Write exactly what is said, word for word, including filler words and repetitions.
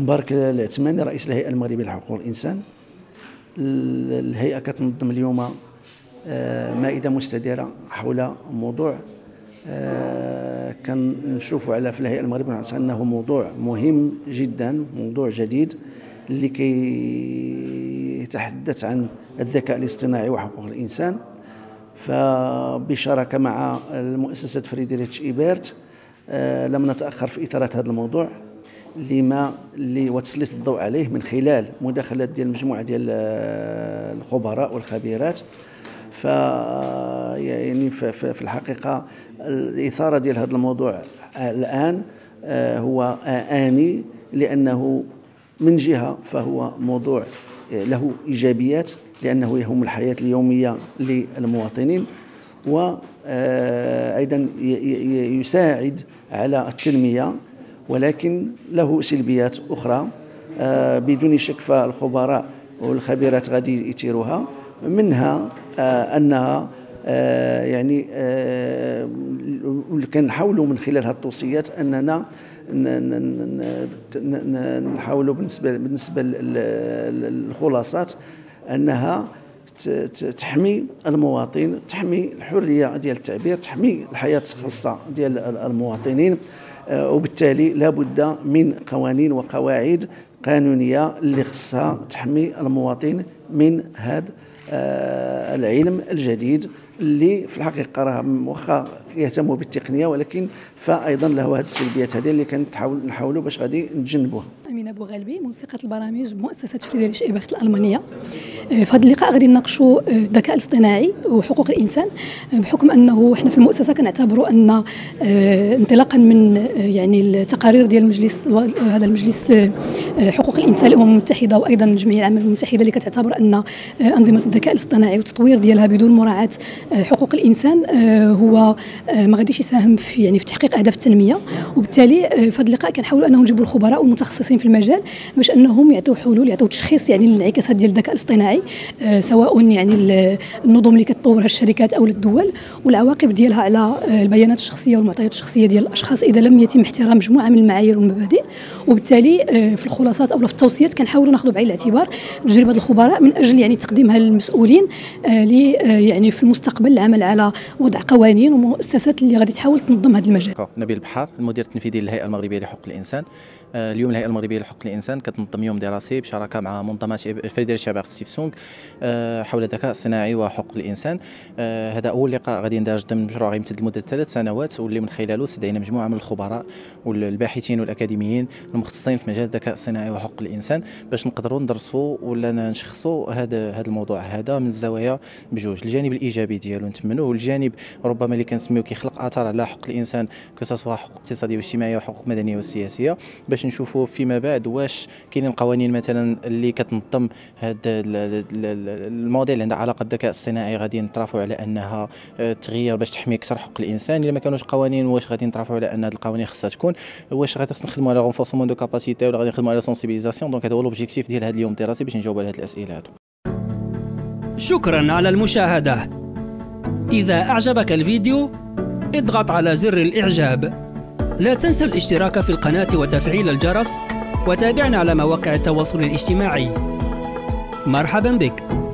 مبارك العثماني رئيس الهيئة المغربية لحقوق الإنسان. الهيئة كتنظم اليوم مائدة مستديرة حول موضوع كنشوفوا على في الهيئة المغربية لحقوق الإنسان أنه موضوع مهم جدا، موضوع جديد اللي كيتحدث عن الذكاء الاصطناعي وحقوق الإنسان، فبشراكة مع المؤسسة فريدريتش إيبرت لم نتأخر في إثارة هذا الموضوع لما اللي وتسليط الضوء عليه من خلال مداخلات ديال مجموعة ديال الخبراء والخبيرات. ف يعني في الحقيقة الإثارة ديال هذا الموضوع الآن هو آني، لأنه من جهة فهو موضوع له إيجابيات لأنه يهم الحياة اليومية للمواطنين، وأيضا يساعد على التنمية، ولكن له سلبيات أخرى بدون شك. فالخبراء والخبيرات غادي يثيروها، منها أنها يعني كنحاولوا من خلال هذه التوصيات أننا نحاولوا بالنسبة بالنسبة للخلاصات أنها تحمي المواطن، تحمي الحرية ديال التعبير، تحمي الحياة الخاصة ديال المواطنين، وبالتالي لا بد من قوانين وقواعد قانونية اللي خصها تحمي المواطن من هذا العلم الجديد اللي في الحقيقة راه واخا يهتموا بالتقنية، ولكن فأيضا له هذه السلبيات هذه اللي كنحاول نحاولوا باش غادي نتجنبوها. أمينة بوغالبي، موسيقى البرامج بمؤسسة فريدريتش إيبرت الألمانية. في هذا اللقاء غادي نناقشوا الذكاء الاصطناعي وحقوق الإنسان، بحكم أنه احنا في المؤسسة كنعتبروا أن انطلاقا من يعني التقارير ديال المجلس هذا المجلس حقوق الإنسان الأمم المتحدة، وأيضا الجمعية العامة المتحدة اللي كتعتبر أن أنظمة الذكاء الاصطناعي والتطوير ديالها بدون مراعاة حقوق الإنسان هو ما غاديش يساهم في يعني في تحقيق أهداف التنمية. وبالتالي في هذا اللقاء كنحاولوا أنه نجيبوا الخبراء والمتخصصين في المجال باش أنهم يعطوا حلول، يعطوا تشخيص يعني للانعكاسات ديال الذكاء الاصطناعي، سواء يعني النظم اللي كتطورها الشركات أو الدول، والعواقب ديالها على البيانات الشخصية والمعطيات الشخصية ديال الأشخاص إذا لم يتم احترام مجموعة من المعايير والمبادئ. وبالتالي في الخلاصات أو في التوصيات كنحاولوا ناخذوا بعين الاعتبار تجربة الخبراء من أجل يعني تقديمها للمسؤولين لي يعني في المستقبل العمل على وضع قوانين ومؤسسات اللي غادي تحاول تنظم هذا المجال. نبيل بحار، المدير التنفيذي للهيئة المغربية لحقوق الإنسان. اليوم الهيئة المغربية لحقوق الإنسان كتنظم يوم دراسي بشراكة مع منظمة فريدريتش إيبرت ستيفسونغ حول الذكاء الصناعي وحقوق الإنسان. هذا أول لقاء غادي يندرج ضمن مشروع غيمتد لمدة ثلاث سنوات، واللي من خلاله استدعينا مجموعة من الخبراء والباحثين والأكاديميين المختصين في مجال الذكاء الصناعي وحقوق الإنسان باش نقدروا ندرسوا ولا نشخصوا هذا هذا الموضوع هذا من الزوايا بجوج، الجانب الإيجابي ديالو نتمنوه، والجانب ربما اللي كنسميوه كيخلق آثار على حقوق الإنسان كسواء حقوق اقتصادية واجتماعية وحقوق مدنية والسياسية، باش نشوفوا فيما بعد واش كاينين قوانين مثلا اللي كتنظم هذا المواضيع اللي عندها علاقه بالذكاء الصناعي غادي نطرحوا على انها تغير باش تحمي اكثر حقوق الانسان. الا ما كانوش قوانين واش غادي نطرحوا على ان هذه القوانين خصها تكون، واش غادي نخدموا على رونفورسمون دو كاباسيتي ولا غادي نخدموا على سونسيبيليزاسيون. دونك هذا هو لوبجيكتيف ديال هذا اليوم الدراسي باش نجاوب على هذه الاسئله هذو. شكرا على المشاهده. اذا اعجبك الفيديو اضغط على زر الاعجاب. لا تنسى الاشتراك في القناة وتفعيل الجرس، وتابعنا على مواقع التواصل الاجتماعي. مرحبا بك.